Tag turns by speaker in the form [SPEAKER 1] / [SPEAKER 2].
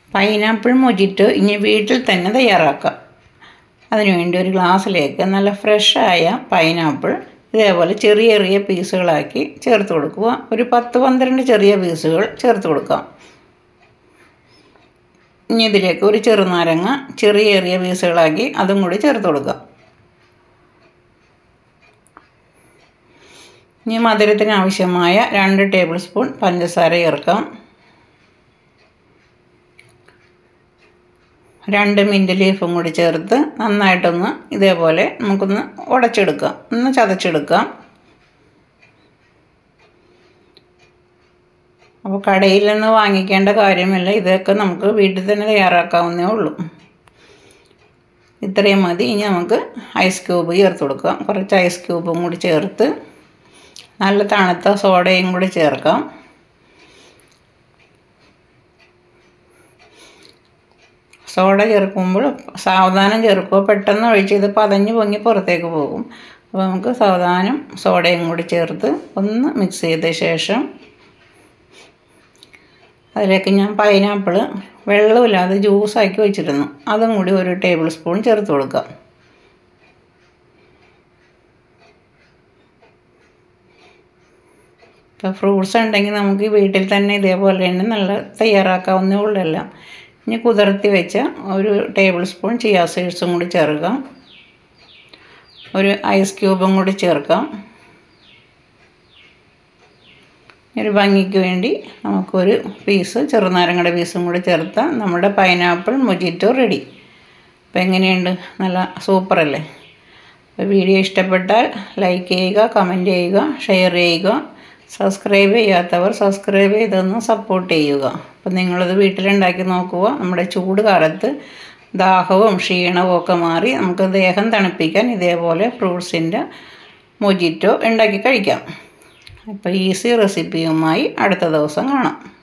[SPEAKER 1] Pineapple mojito ഇനി വീട്ടിൽ തന്നെ തയ്യാറാക്കാം. അതിനുവേണ്ടി ഒരു ഗ്ലാസ്സിലേക്ക് നല്ല ഫ്രഷായ പൈനാപ്പിൾ ഇതേപോലെ ചെറിയ ചെറിയ പീസുകളാക്കി ചേർത്ത് കൊടുക്കുക. ഒരു 10-12 ചെറിയ പീസുകൾ ചേർത്ത് കൊടുക്കാം. ഇനി ഇതിലേക്ക് ഒരു ചെറുനാരങ്ങ ചെറിയ ചെറിയ പീസുകളാക്കി അതും കൂടി ചേർത്ത് കൊടുക്കാം. ഇനി മധുരത്തിന് ആവശ്യമായ 2 ടേബിൾ സ്പൂൺ പഞ്ചസാര ചേർക്കാം. 2 മിൻറ്റ് ലീഫും കൂടി ചേർത്ത് നന്നായിട്ടൊന്ന് ഇതേപോലെ നമുക്കൊന്ന് ഉടച്ചെടുക്കാം, ഒന്ന് ചതച്ചെടുക്കാം. അപ്പോൾ കടയിൽ നിന്ന് വാങ്ങിക്കേണ്ട കാര്യമില്ല, ഇതൊക്കെ നമുക്ക് വീട്ടിൽ തന്നെ തയ്യാറാക്കാവുന്നേ ഉള്ളൂ. ഇത്രയും മതി. ഇനി നമുക്ക് ഐസ് ക്യൂബ് ചേർത്ത് കൊടുക്കാം. കുറച്ച് ഐസ് ക്യൂബും കൂടി ചേർത്ത് നല്ല തണുത്ത സോഡയും കൂടി ചേർക്കാം. സോഡ ചേർക്കുമ്പോൾ സാവധാനം ചേർക്കുക, പെട്ടെന്ന് ഒഴിച്ച് ഇത് പതഞ്ഞ് പൊങ്ങി പുറത്തേക്ക് പോകും. അപ്പോൾ നമുക്ക് സാവധാനം സോഡയും കൂടി ചേർത്ത് ഒന്ന് മിക്സ് ചെയ്ത ശേഷം അതിലേക്ക് ഞാൻ പൈനാപ്പിൾ വെള്ളമില്ലാതെ ജ്യൂസാക്കി വെച്ചിരുന്നു, അതും കൂടി 1 ടേബിൾ സ്പൂൺ ചേർത്ത് കൊടുക്കാം. ഇപ്പോൾ ഫ്രൂട്ട്സ് ഉണ്ടെങ്കിൽ നമുക്ക് വീട്ടിൽ തന്നെ ഇതേപോലെ തന്നെ നല്ല തയ്യാറാക്കാവുന്നേ ഉള്ളൂ എല്ലാം. ഇനി കുതിർത്തി വെച്ച 1 ടേബിൾ സ്പൂൺ ചിയാ സീഡ്സും കൂടി ചേർക്കാം. ഒരു ഐസ് ക്യൂബും കൂടി ചേർക്കാം. ഒരു ഭംഗിക്ക് വേണ്ടി നമുക്കൊരു പീസ് ചെറുനാരങ്ങയുടെ പീസും കൂടി ചേർത്താൽ നമ്മുടെ പൈനാപ്പിൾ മൊജിറ്റോ റെഡി. അപ്പോൾ എങ്ങനെയുണ്ട്? നല്ല സൂപ്പറല്ലേ? അപ്പോൾ വീഡിയോ ഇഷ്ടപ്പെട്ടാൽ ലൈക്ക് ചെയ്യുക, കമൻറ്റ് ചെയ്യുക, ഷെയർ ചെയ്യുക. സബ്സ്ക്രൈബ് ചെയ്യാത്തവർ സബ്സ്ക്രൈബ് ചെയ്തൊന്ന് സപ്പോർട്ട് ചെയ്യുക. അപ്പോൾ നിങ്ങളിത് വീട്ടിലുണ്ടാക്കി നോക്കുക. നമ്മുടെ ചൂട് കാലത്ത് ദാഹവും ക്ഷീണവും ഒക്കെ മാറി നമുക്ക് ദേഹം തണുപ്പിക്കാൻ ഇതേപോലെ ഫ്രൂട്ട്സിൻ്റെ മൊജിറ്റോ ഉണ്ടാക്കി കഴിക്കാം. അപ്പോൾ ഈസി റെസിപ്പിയുമായി അടുത്ത ദിവസം കാണാം.